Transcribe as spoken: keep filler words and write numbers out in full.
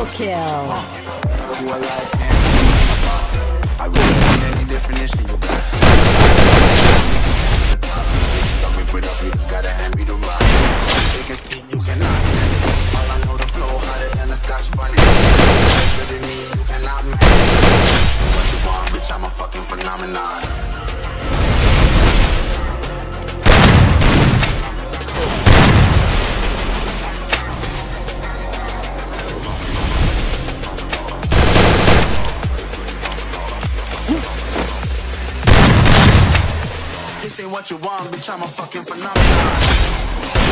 Triple kill. You are like I really want any definition you got. Tell me put up, you just gotta hand me the rock. Take a seat, you cannot stand it. All I know the flow hotter than a Scotch bunny. Better than me, you cannot manage it. What you want, bitch, I'm a fucking phenomenon. This ain't what you want, bitch, I'm a fucking phenomenon.